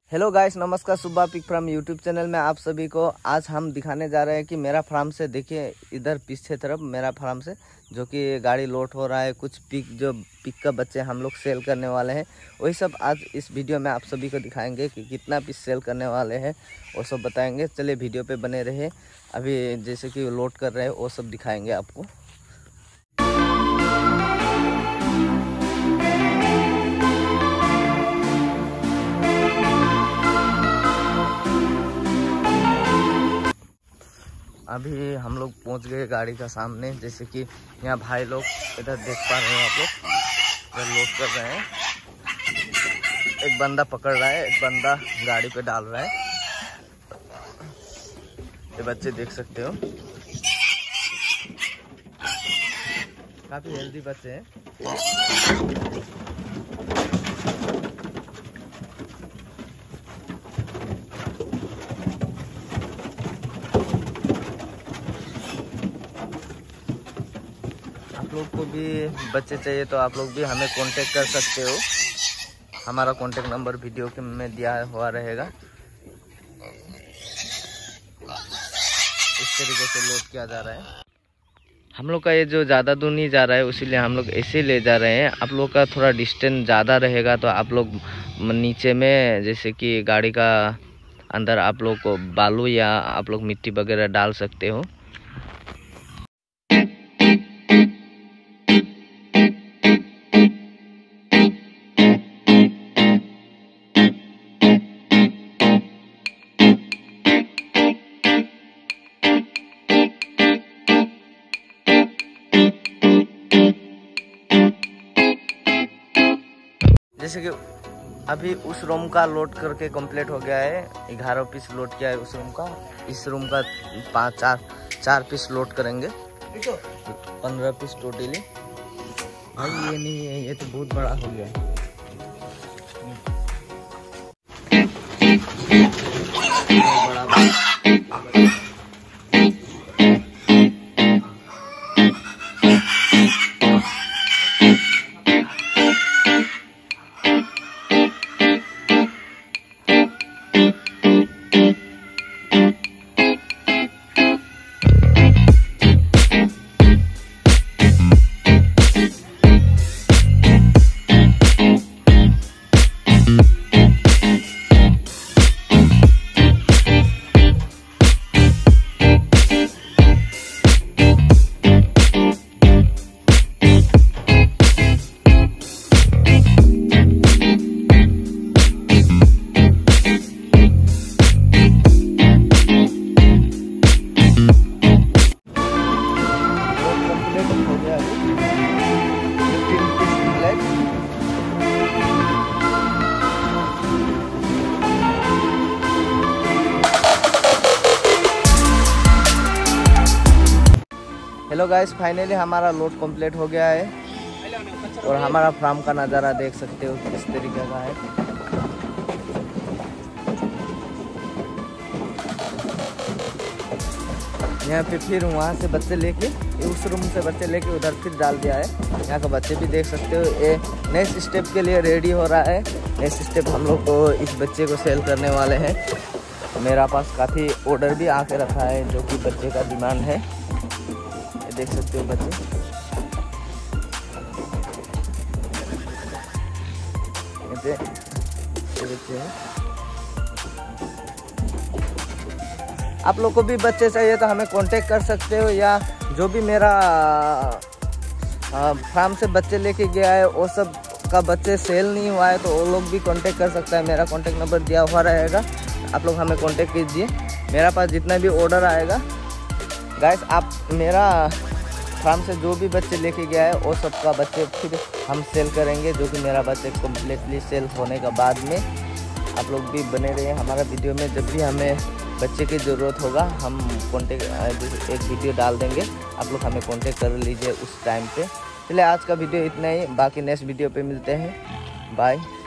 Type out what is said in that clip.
Hello guys, नमस्कार। सुबह pick from YouTube channel में आप सभी को आज हम दिखाने जा रहे हैं कि मेरा फार्म से देखिए, इधर पीछे तरफ मेरा फार्म से जो कि गाड़ी लोड हो रहा है। कुछ पिक का बच्चे हम लोग सेल करने वाले हैं, वही सब आज इस वीडियो में आप सभी को दिखाएंगे कि कितना पीस सेल करने वाले हैं, वो सब बताएंगे। चलिए वीडियो पे बने रहे। अभी जैसे कि लोड कर रहे हैं वो सब दिखाएंगे आपको। अभी हम लोग पहुंच गए गाड़ी का सामने। जैसे कि यहाँ भाई लोग इधर देख पा रहे हैं, आप लोग इधर लोड कर रहे हैं। एक बंदा पकड़ रहा है, एक बंदा गाड़ी पे डाल रहा है। ये बच्चे देख सकते हो, काफी हेल्दी बच्चे हैं। आप लोग को भी बच्चे चाहिए तो आप लोग भी हमें कांटेक्ट कर सकते हो। हमारा कांटेक्ट नंबर वीडियो के में दिया हुआ रहेगा। इस तरीके से लोड किया जा रहा है। हम लोग का ये जो ज़्यादा दूर नहीं जा रहा है, इसीलिए हम लोग ऐसे ले जा रहे हैं। आप लोग का थोड़ा डिस्टेंस ज़्यादा रहेगा तो आप लोग नीचे में, जैसे कि गाड़ी का अंदर आप लोग को बालू या आप लोग मिट्टी वगैरह डाल सकते हो। जैसे कि अभी उस रूम का लोड करके कंप्लीट हो गया है। 11 पीस लोड किया है उस रूम का। इस रूम का 4 पीस लोड करेंगे, 15 पीस टोटली। भाई ये नहीं है, ये तो बहुत बड़ा हो गया है। हेलो गाइस, फाइनली हमारा लोड कंप्लीट हो गया है और हमारा फार्म का नज़ारा देख सकते हो किस तरीके का है। यहाँ पे फिर वहाँ से बच्चे लेके, उस रूम से बच्चे लेके उधर फिर डाल दिया है। यहाँ का बच्चे भी देख सकते हो। ये नेक्स्ट स्टेप के लिए रेडी हो रहा है। नेक्स्ट स्टेप हम लोग को इस बच्चे को सेल करने वाले हैं। मेरा पास काफ़ी ऑर्डर भी आके रखा है जो कि बच्चे का डिमांड है। देख सकते हो बच्चे, बच्चे हैं। आप लोग को भी बच्चे चाहिए तो हमें कांटेक्ट कर सकते हो, या जो भी मेरा फार्म से बच्चे लेके गया है वो सब का बच्चे सेल नहीं हुआ है तो वो लोग भी कांटेक्ट कर सकता है। मेरा कांटेक्ट नंबर दिया हुआ रहेगा, आप लोग हमें कांटेक्ट कीजिए। मेरा पास जितना भी ऑर्डर आएगा गाइस, आप मेरा फार्म से जो भी बच्चे लेके गया है वो सब का बच्चे फिर हम सेल करेंगे, जो कि मेरा बच्चे कम्प्लीटली सेल होने के बाद में। आप लोग भी बने रहिए हमारा वीडियो में। जब भी हमें बच्चे की ज़रूरत होगा हम कांटेक्ट एक वीडियो डाल देंगे, आप लोग हमें कांटेक्ट कर लीजिए उस टाइम पे। चलिए आज का वीडियो इतना ही, बाकी नेक्स्ट वीडियो पे मिलते हैं। बाय।